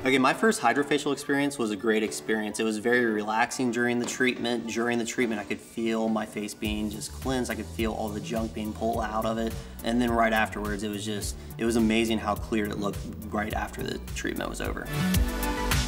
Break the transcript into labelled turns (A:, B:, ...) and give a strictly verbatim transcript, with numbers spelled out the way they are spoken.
A: Okay, my first HydraFacial experience was a great experience. It was very relaxing during the treatment. During the treatment, I could feel my face being just cleansed. I could feel all the junk being pulled out of it. And then right afterwards, it was just, it was amazing how clear it looked right after the treatment was over.